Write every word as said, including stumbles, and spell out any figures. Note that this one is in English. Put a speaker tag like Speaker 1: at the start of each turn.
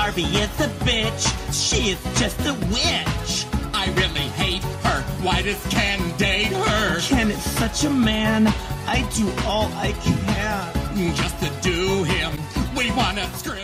Speaker 1: Harvey is a bitch. She is just a witch.
Speaker 2: I really hate her. Why does Ken date her?
Speaker 1: Ken is such a man. I do all I can.
Speaker 2: Just to do him. We wanna screw